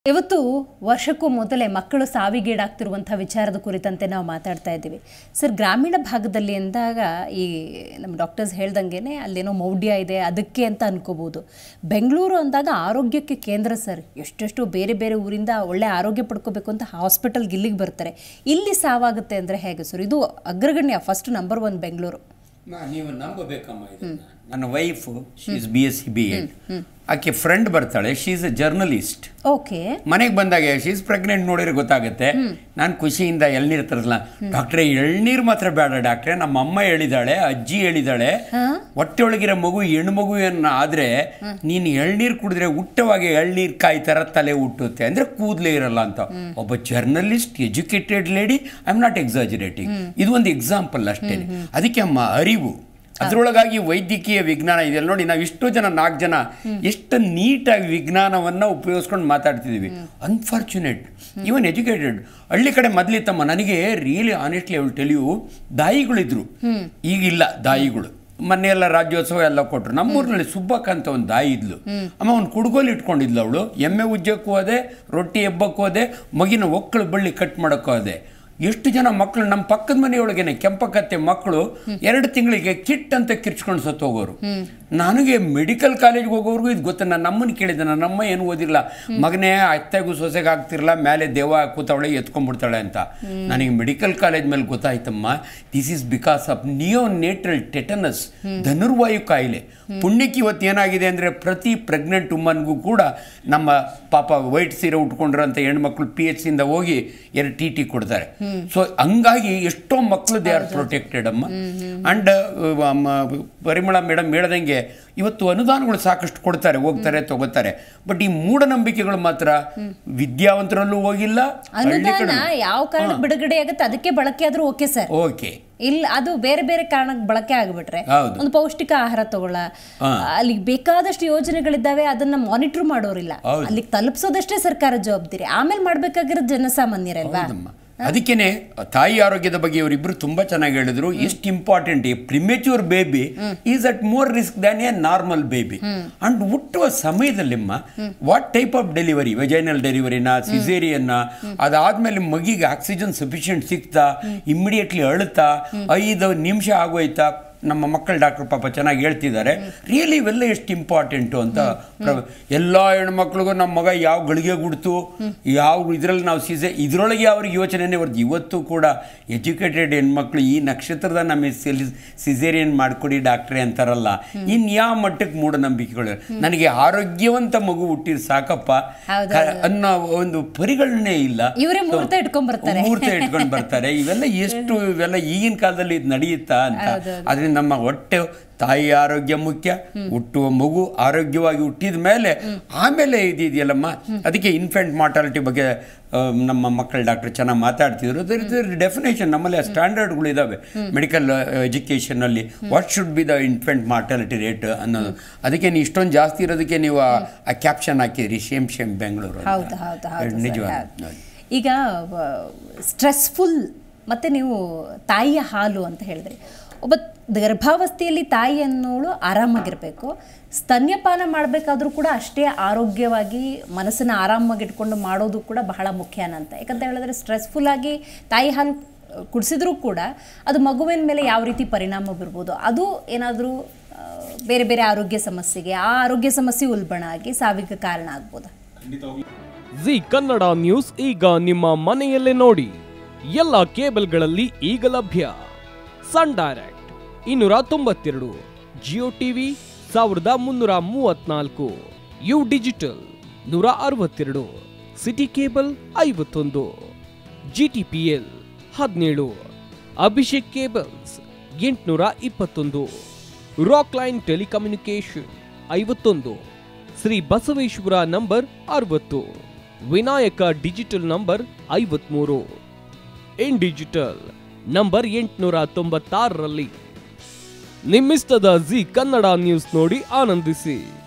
ಇವತ್ತು ವರ್ಷಕ್ಕೂ ಮೊದಲೇ ಮಕ್ಕಳು ಸಾವಿಗೀಡಾಗ್ತಿರುವಂತಹ ವಿಚಾರದ ಕುರಿತಂತೆ ನಾವು ಮಾತಾಡ್ತಾ ಇದ್ದೀವಿ ಸರ್. ಗ್ರಾಮೀಣ ಭಾಗದಲ್ಲಿ ಎಂದಾಗ ಈ ನಮ್ಮ ಡಾಕ್ಟರ್ಸ್ ಹೇಳ್ದಂಗೆನೆ ಅಲ್ಲೇನೋ ಮೌಢ್ಯ ಇದೆ ಅದಕ್ಕೆ ಅಂತ ಅನ್ಕೋಬಹುದು. ಬೆಂಗಳೂರು ಅಂದಾಗ ಆರೋಗ್ಯಕ್ಕೆ ಕೇಂದ್ರ ಸರ್. ಎಷ್ಟೆಷ್ಟು ಬೇರೆ ಬೇರೆ ಊರಿಂದ ಒಳ್ಳೆ ಆರೋಗ್ಯ ಪಡ್ಕೋಬೇಕು ಅಂತ ಹಾಸ್ಪಿಟಲ್ಗೆ ಇಲ್ಲಿಗೆ ಬರ್ತಾರೆ. ಇಲ್ಲಿ ಸಾವಾಗುತ್ತೆ ಅಂದರೆ ಹೇಗೆ ಸರ್? ಇದು ಅಗ್ರಗಣ್ಯ, ಫಸ್ಟ್ ನಂಬರ್ 1 ಬೆಂಗಳೂರು. ನೀವು ನಂಬಬೇಕಮ್ಮ ಇದನ್ನ. ನನ್ನ wife she is BSc B.Ed. ಆಕೆ ಫ್ರೆಂಡ್ ಬರ್ತಾಳೆ, she is a journalist. Okay. ಮನೆಗೆ ಬಂದಾಗ ಶಿ ಇಸ್ ಪ್ರೆಗ್ನೆಂಟ್ ನೋಡಿದ್ರೆ ಗೊತ್ತಾಗುತ್ತೆ. ನಾನು ಖುಷಿಯಿಂದ ಎಳ್ನೀರು ತರಲ್ಲ. ಡಾಕ್ಟ್ರೆ ಎಳ್ನೀರು ಮಾತ್ರ ಬೇಡ ಡಾಕ್ಟ್ರೆ, ನಮ್ಮ ಅಮ್ಮ ಹೇಳಿದಾಳೆ, ಅಜ್ಜಿ ಹೇಳಿದಾಳೆ, ಹೊಟ್ಟೆ ಒಳಗಿರೋ ಮಗು ಹೆಣ್ಣು ಮಗು ಆದ್ರೆ ನೀನು ಎಳ್ನೀರು ಕುಡಿದ್ರೆ ಹುಟ್ಟವಾಗಿ ಎಳ್ನೀರು ಕಾಯಿ ತರ ತಲೆ ಹುಟ್ಟುತ್ತೆ, ಅಂದ್ರೆ ಕೂದಲೇ ಇರಲ್ಲ ಅಂತ. ಒಬ್ಬ journalist, educated lady, I am not exaggerating. ಇದು ಒಂದು ಎಕ್ಸಾಂಪಲ್ ಅಷ್ಟೇ. ಅದಕ್ಕೆ ಅಮ್ಮ ಅರಿವು, ಅದರೊಳಗಾಗಿ ವೈದ್ಯಕೀಯ ವಿಜ್ಞಾನ ಇದೆಯಲ್ಲ ನೋಡಿ. ನಾವು ಇಷ್ಟು ಜನ 4 ಜನ ಎಷ್ಟು ನೀಟಾಗಿ ವಿಜ್ಞಾನವನ್ನು ಉಪಯೋಗಿಸ್ಕೊಂಡು ಮಾತಾಡ್ತಿದ್ದೀವಿ. Unfortunate, even educated. ಹಳ್ಳಿ ಕಡೆ ಮೊದಲಿತ್ತಮ್ಮ, ನನಗೆ really honestly I will tell you, ದಾಯಿಗಳಿದ್ರು, ಈಗಿಲ್ಲ ದಾಯಿಗಳು. ಮೊನ್ನೆಲ್ಲ ರಾಜ್ಯೋತ್ಸವ ಎಲ್ಲ ಕೊಟ್ಟರು. ನಮ್ಮೂರಿನಲ್ಲಿ ಸುಬ್ಬಕ್ಕ ಅಂತ ಒಂದು ದಾಯಿ ಇದ್ಲು. ಅಮ್ಮ ಒಂದು ಕುಡ್ಗೋಲು ಇಟ್ಕೊಂಡಿದ್ಲು ಅವಳು. ಎಮ್ಮೆ ಉಜ್ಜಕ್ಕೂ ಹೋದೆ, ರೊಟ್ಟಿ ಎಬ್ಬಕ್ಕೂ ಹೋದೆ, ಮಗಿನ ಒಕ್ಕಳು ಬಳ್ಳಿ ಕಟ್ ಮಾಡೋಕ್ಕೂ ಹೋದೆ. ಎಷ್ಟು ಜನ ಮಕ್ಕಳು ನಮ್ಮ ಪಕ್ಕದ ಮನೆಯೊಳಗೇನೆ ಕೆಂಪಕತ್ತೆ ಮಕ್ಕಳು 2 ತಿಂಗಳಿಗೆ ಕಿಟ್ ಅಂತ ಕಿರ್ಚ್ಕೊಂಡು ಸತ್ತೋಗೋರು. ನನಗೆ ಮೆಡಿಕಲ್ ಕಾಲೇಜ್ಗೆ ಹೋಗೋರ್ಗೂ ಇದು ಗೊತ್ತ. ನನ್ನ ಅಮ್ಮನ ಕೇಳಿದ್ದೆ, ನನ್ನ ಅಮ್ಮ ಏನು ಓದಿಲ್ಲ, ಮಗನೇ ಅತ್ತೆಗೂ ಸೊಸೆಗೆ ಆಗ್ತಿರಲ್ಲ, ಮೇಲೆ ದೇವ ಕೂತವಳೆ ಎತ್ಕೊಂಡ್ಬಿಡ್ತಾಳೆ ಅಂತ. ನನಗೆ ಮೆಡಿಕಲ್ ಕಾಲೇಜ್ ಮೇಲೆ ಗೊತ್ತಾಯ್ತಮ್ಮ, this is because of neonatal tetanus, ಧನುರ್ವಾಯು ಕಾಯಿಲೆ. ಪುಣ್ಯಕ್ಕೆ ಇವತ್ತು ಏನಾಗಿದೆ ಅಂದರೆ ಪ್ರತಿ ಪ್ರೆಗ್ನೆಂಟ್ ವುಮನ್ಗೂ ಕೂಡ ನಮ್ಮ ಪಾಪ ವೈಟ್ ಸೀರೆ ಉಟ್ಕೊಂಡಿರೋಂಥ ಹೆಣ್ಮಕ್ಳು PHC ಇಂದ ಹೋಗಿ 2 TT ಕೊಡ್ತಾರೆ. ಸೊ ಹಂಗಾಗಿ ಎಷ್ಟೋ ಮಕ್ಕಳು ದೇ ಆರ್ ಪ್ರೊಟೆಕ್ಟೆಡ್ ಅಮ್ಮ. ಅಂಡ್ ಪರಿಮಳ ಮೇಡಮ್ ಹೇಳ್ದಂಗೆ ಇವತ್ತು ಅನುದಾನಗಳು ಸಾಕಷ್ಟು ಕೊಡ್ತಾರೆ, ಹೋಗ್ತಾರೆ, ತಗೋತಾರೆ. ಬಟ್ ಈ ಮೂಢನಂಬಿಕೆಗಳು ಮಾತ್ರ ವಿದ್ಯಾವಂತರಲ್ಲೂ ಹೋಗಿಲ್ಲ. ಅನುದಾನ ಯಾವ ಕಾರಣಕ್ಕೆ ಬಿಡುಗಡೆ ಆಗುತ್ತೆ ಅದಕ್ಕೆ ಬಳಕೆ ಆದ್ರೂ ಓಕೆ ಸರ್. ಓಕೆ, ಇಲ್ಲ ಅದು ಬೇರೆ ಬೇರೆ ಕಾರಣಕ್ಕೆ ಬಳಕೆ ಆಗ್ಬಿಟ್ರೆ, ಒಂದು ಪೌಷ್ಟಿಕ ಆಹಾರ ತಗೊಳ್ಳ, ಅಲ್ಲಿಗೆ ಬೇಕಾದಷ್ಟು ಯೋಜನೆಗಳಿದ್ದಾವೆ, ಅದನ್ನ ಮಾನಿಟರ್ ಮಾಡೋರಿಲ್ಲ, ಅಲ್ಲಿಗೆ ತಲುಪಿಸೋದಷ್ಟೇ ಸರ್ಕಾರ ಜವಾಬ್ದಾರಿ. ಆಮೇಲೆ ಮಾಡ್ಬೇಕಾಗಿರೋದು ಜನಸಾಮಾನ್ಯರಲ್ವಾ. ಅದಕ್ಕೇನೆ ತಾಯಿ ಆರೋಗ್ಯದ ಬಗ್ಗೆ ಇವರಿಬ್ರು ತುಂಬಾ ಚೆನ್ನಾಗಿ ಹೇಳಿದ್ರು. ಎಷ್ಟು important, a premature baby is at more risk than a normal baby. And ಹುಟ್ಟುವ ಸಮಯದಲ್ಲಿಮ್ಮ what type of delivery, vaginal ಡೆಲಿವರಿನ, ಸಿಸೇರಿಯನ್ನ, ಅದಾದ್ಮೇಲೆ ಮಗಿಗೆ ಆಕ್ಸಿಜನ್ ಸಫಿಷಿಯೆಂಟ್ ಸಿಗ್ತಾ, ಇಮ್ಮಿಡಿಯೇಟ್ಲಿ ಅಳುತ್ತಾ, 5 ನಿಮಿಷ ಆಗೋಯ್ತಾ, ನಮ್ಮ ಮಕ್ಕಳ ಡಾಕ್ಟರ್ ಪಾಪ ಚೆನ್ನಾಗಿ ಹೇಳ್ತಿದ್ದಾರೆ. ರಿಯಲಿ ಇವೆಲ್ಲ ಎಷ್ಟು ಇಂಪಾರ್ಟೆಂಟು ಅಂತ. ಎಲ್ಲ ಹೆಣ್ಮಕ್ಳಿಗೂ ನಮ್ಮ ಮಗ ಯಾವ ಗಳಿಗೆ ಗುಡ್ತು, ಯಾವ ಇದ್ರಲ್ಲಿ ನಾವು ಇದರೊಳಗೆ ಅವ್ರಿಗೆ ಯೋಚನೆನೇ ಬರ್ದು. ಇವತ್ತು ಕೂಡ ಎಜುಕೇಟೆಡ್ ಹೆಣ್ಮಕ್ಳು ಈ ನಕ್ಷತ್ರದ ನಮಗೆ ಸಿಸೇರಿಯನ್ ಮಾಡಿಕೊಡಿ ಡಾಕ್ಟ್ರೇ ಅಂತಾರಲ್ಲ, ಇನ್ಯಾವ ಮಟ್ಟಕ್ಕೆ ಮೂಢನಂಬಿಕೆಗಳು. ನನಗೆ ಆರೋಗ್ಯವಂತ ಮಗು ಹುಟ್ಟಿರ್ ಸಾಕಪ್ಪ ಅನ್ನೋ ಒಂದು ಪರಿಗಣನೆ ಇಲ್ಲ. ಮೂರ್ತ ಇಟ್ಕೊಂಡು ಬರ್ತಾರೆ. ಇವೆಲ್ಲ ಈಗಿನ ಕಾಲದಲ್ಲಿ ಇದು ನಡೆಯುತ್ತಾ ಅಂತ. ಅದರಿಂದ ನಮ್ಮ ಹೊಟ್ಟೆ ತಾಯಿ ಆರೋಗ್ಯ ಮುಖ್ಯ, ಹುಟ್ಟುವ ಮಗು ಆರೋಗ್ಯವಾಗಿ ಹುಟ್ಟಿದ ಮೇಲೆ ಆಮೇಲೆ ಇದೆಯಲ್ಲಮ್ಮ. ಅದಕ್ಕೆ ಇನ್ಫೆಂಟ್ ಮಾರ್ಟಾಲಿಟಿ ಬಗ್ಗೆ ನಮ್ಮ ಮಕ್ಕಳ ಡಾಕ್ಟರ್ ಚೆನ್ನಾಗಿ ಮಾತಾಡ್ತಿದ್ರು. ಡೆಫಿನೇಷನ್ ನಮ್ಮಲ್ಲಿ ಸ್ಟ್ಯಾಂಡರ್ಡ್ಗಳು ಇದ್ದಾವೆ ಮೆಡಿಕಲ್ ಎಜುಕೇಷನಲ್ಲಿ. What should be the infant mortality rate ಅನ್ನೋದು. ಅದಕ್ಕೆ ನೀವು ಇಷ್ಟೊಂದು ಜಾಸ್ತಿ ಇರೋದಕ್ಕೆ ನೀವು ಆ ಕ್ಯಾಪ್ಷನ್ ಹಾಕಿದ್ರಿ, ಶೇಮ್ ಬೆಂಗಳೂರು. ನಿಜವಾಗ್ಲೂ ಈಗ ಸ್ಟ್ರೆಸ್ಫುಲ್ ಮತ್ತು ನೀವು ತಾಯಿಯ ಹಾಲು ಅಂತ ಹೇಳಿದ್ರಿ. ಒಬ್ಬ ಗರ್ಭಾವಸ್ಥೆಯಲ್ಲಿ ತಾಯಿ ಅನ್ನೋಳು ಆರಾಮಾಗಿರಬೇಕು. ಸ್ತನ್ಯಪಾನ ಮಾಡಬೇಕಾದ್ರೂ ಕೂಡ ಅಷ್ಟೇ ಆರೋಗ್ಯವಾಗಿ ಮನಸ್ಸನ್ನು ಆರಾಮಾಗಿಟ್ಕೊಂಡು ಮಾಡೋದು ಕೂಡ ಬಹಳ ಮುಖ್ಯನ ಅಂತ. ಯಾಕಂತ ಹೇಳಿದ್ರೆ ಸ್ಟ್ರೆಸ್ಫುಲ್ ಆಗಿ ತಾಯಿ ಹಾಲು ಕುಡಿಸಿದ್ರೂ ಕೂಡ ಅದು ಮಗುವಿನ ಮೇಲೆ ಯಾವ ರೀತಿ ಪರಿಣಾಮ ಬೀರ್ಬೋದು, ಅದು ಏನಾದರೂ ಬೇರೆ ಬೇರೆ ಆರೋಗ್ಯ ಸಮಸ್ಯೆಗೆ, ಆ ಆರೋಗ್ಯ ಸಮಸ್ಯೆ ಉಲ್ಬಣ ಆಗಿ ಸಾವಿಗೆ ಕಾರಣ ಆಗ್ಬೋದು. ಜಿ ಕನ್ನಡ ನ್ಯೂಸ್ ಈಗ ನಿಮ್ಮ ಮನೆಯಲ್ಲೇ ನೋಡಿ. ಎಲ್ಲ ಕೇಬಲ್ಗಳಲ್ಲಿ ಈಗ ಲಭ್ಯ. Sun Direct 292, Jio TV 1334, U Digital 162, City Cable 51, GTPL 17, Abhishek cables 821, Rockline telecommunication 51, Shri Basaveshwara number 60, Vinayaka digital number 53, in digital number 896ರಲ್ಲಿ. ನಿಮ್ಮಿಸ್ತದ ಜಿ ಕನ್ನಡ ನ್ಯೂಸ್ ನೋಡಿ ಆನಂದಿಸಿ.